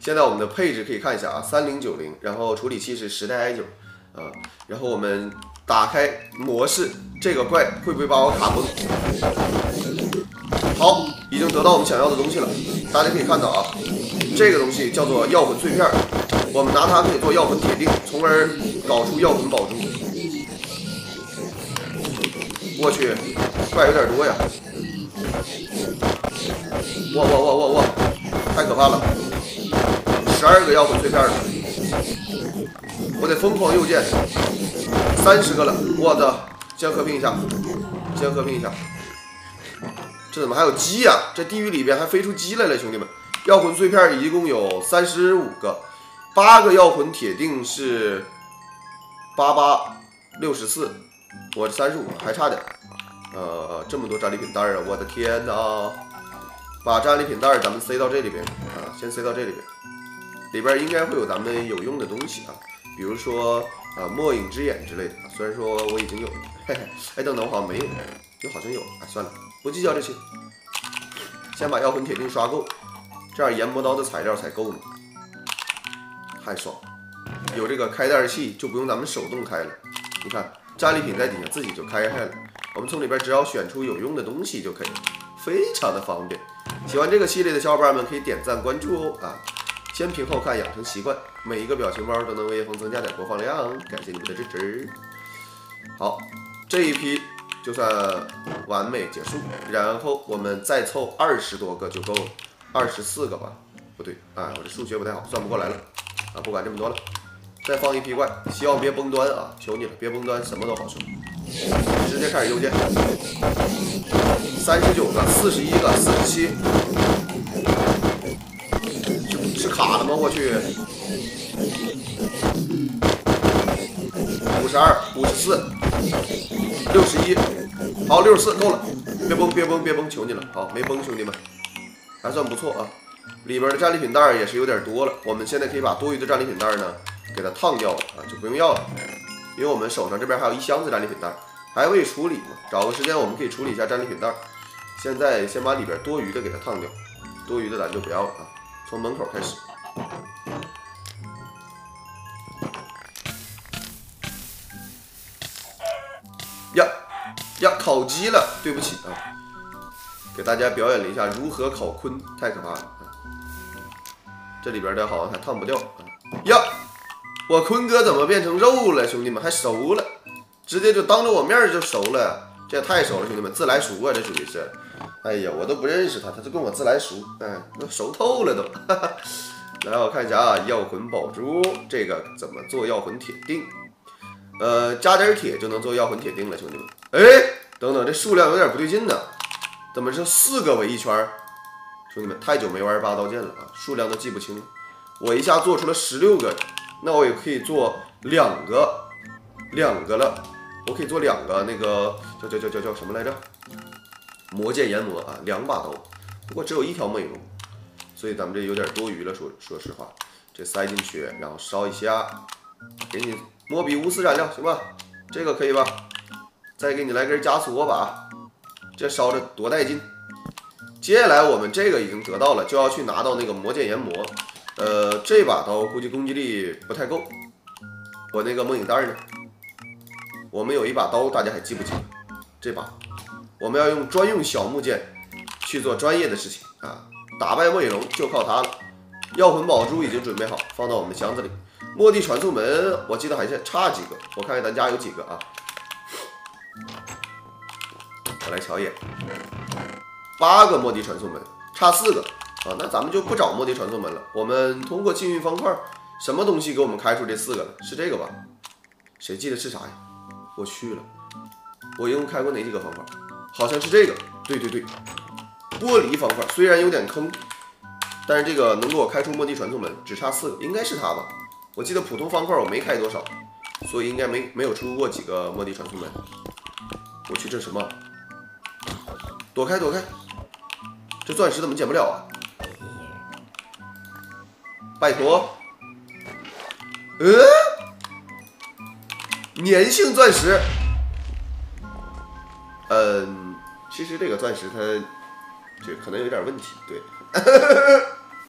现在我们的配置可以看一下啊，3090，然后处理器是10代 i9，然后我们打开模式，这个怪会不会把我卡崩？好，已经得到我们想要的东西了。大家可以看到啊，这个东西叫做药魂碎片，我们拿它可以做药魂铁锭，从而搞出药魂宝珠。我去，怪有点多呀！哇！太可怕了！12个药魂碎片了，我得疯狂右键，30个了，我的，先合并一下，这怎么还有鸡呀？这地狱里边还飞出鸡来了，兄弟们！药魂碎片一共有35个，8个药魂铁锭是8864，我35还差点。这么多战利品袋啊！我的天哪！把战利品袋咱们塞到这里边啊，先塞到这里边，里边应该会有咱们有用的东西啊，比如说末影之眼之类的。虽然说我已经有了，嘿嘿，哎，等等，我好像没有，又好像有，哎，算了，不计较这些，先把药魂铁锭刷够，这样研磨刀的材料才够呢。太爽，有这个开袋器就不用咱们手动开了，你看战利品在底下自己就开了，我们从里边只要选出有用的东西就可以了，非常的方便。喜欢这个系列的小伙伴们可以点赞关注哦啊！先评后看，养成习惯，每一个表情包都能为叶枫增加点播放量，感谢你们的支持。好，这一批就算完美结束，然后我们再凑20多个就够了，24个吧？不对，我这数学不太好，算不过来了啊！不管这么多了，再放一批怪，希望别崩端啊！求你了，别崩端，什么都好说。直接开始右键，39个，41个，47，是卡了吗？我去，52、54、61，好，64够了，别崩，求你了，好，没崩，兄弟们，还算不错啊。里边的战利品袋也是有点多了，我们现在可以把多余的战利品袋呢给它烫掉了啊，就不用要了。因为我们手上这边还有一箱子战利品袋，还未处理嘛，找个时间我们可以处理一下战利品袋。现在先把里边多余的给它烫掉，多余的咱就不要了啊。从门口开始，呀，烤鸡了，对不起啊，给大家表演了一下如何烤鲲，太可怕了啊！这里边的好像还烫不掉呀。我坤哥怎么变成肉了？兄弟们，还熟了，直接就当着我面就熟了，这也太熟了，兄弟们，自来熟啊，这属于是。哎呀，我都不认识他，他就跟我自来熟，都熟透了都。来，我看一下啊，药魂宝珠这个怎么做药魂铁锭？加点铁就能做药魂铁锭了，兄弟们。哎，等等，这数量有点不对劲呢，怎么是4个围一圈？兄弟们，太久没玩8刀剑了啊，数量都记不清了。我一下做出了16个。那我也可以做两个了，我可以做2个那个叫什么来着？魔剑研磨啊，2把刀，不过只有1条美容，所以咱们这有点多余了。说实话，这塞进去，然后烧一下，给你摩比无私燃料，行吧？这个可以吧？再给你来根加速火把，这烧着多带劲！接下来我们这个已经得到了，就要去拿到那个魔剑研磨。这把刀估计攻击力不太够。我那个梦影袋呢？我们有一把刀，大家还记不记得？这把我们要用专用小木剑去做专业的事情啊！打败末影龙就靠它了。药魂宝珠已经准备好，放到我们的箱子里。末地传送门，我记得还是差几个，我看看咱家有几个啊？我来瞧一眼，8个末地传送门，差4个。啊，那咱们就不找末地传送门了，我们通过幸运方块，什么东西给我们开出这4个了？是这个吧？谁记得是啥呀？我去了，我一共开过哪几个方块？好像是这个，对，玻璃方块，虽然有点坑，但是这个能给我开出末地传送门，只差4个，应该是它吧？我记得普通方块我没开多少，所以应该没有出过几个末地传送门。我去，这什么？躲开！这钻石怎么捡不了啊？拜托，粘性钻石，其实这个钻石它这可能有点问题，对，